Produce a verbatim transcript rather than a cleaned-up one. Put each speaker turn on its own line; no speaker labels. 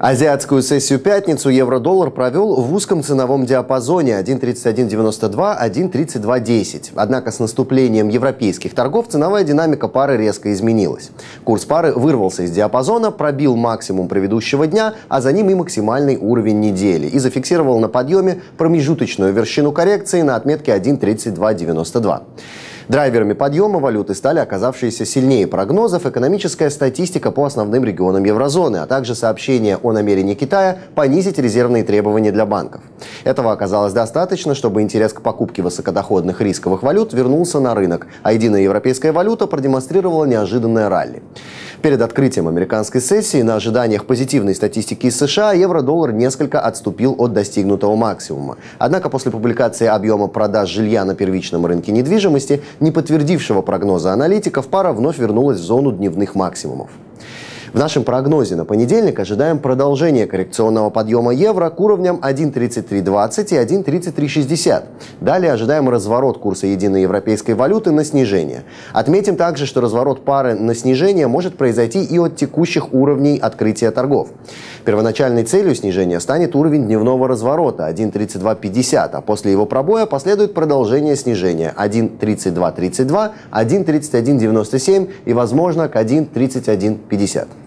Азиатскую сессию пятницу евро-доллар провел в узком ценовом диапазоне один тридцать один девяносто два — один тридцать два десять. Однако с наступлением европейских торгов ценовая динамика пары резко изменилась. Курс пары вырвался из диапазона, пробил максимум предыдущего дня, а за ним и максимальный уровень недели и зафиксировал на подъеме промежуточную вершину коррекции на отметке один тридцать два девяносто два. Драйверами подъема валюты стали оказавшиеся сильнее прогнозов экономическая статистика по основным регионам еврозоны, а также сообщение о намерении Китая понизить резервные требования для банков. Этого оказалось достаточно, чтобы интерес к покупке высокодоходных рисковых валют вернулся на рынок, а единая европейская валюта продемонстрировала неожиданное ралли. Перед открытием американской сессии на ожиданиях позитивной статистики из США евро-доллар несколько отступил от достигнутого максимума. Однако после публикации объема продаж жилья на первичном рынке недвижимости, не подтвердившего прогноза аналитиков, пара вновь вернулась в зону дневных максимумов. В нашем прогнозе на понедельник ожидаем продолжения коррекционного подъема евро к уровням один тридцать три двадцать и один тридцать три шестьдесят. Далее ожидаем разворот курса единой европейской валюты на снижение. Отметим также, что разворот пары на снижение может произойти и от текущих уровней открытия торгов. Первоначальной целью снижения станет уровень дневного разворота один тридцать два пятьдесят, а после его пробоя последует продолжение снижения один тридцать два тридцать два, один тридцать один девяносто семь и, возможно, к один тридцать один пятьдесят.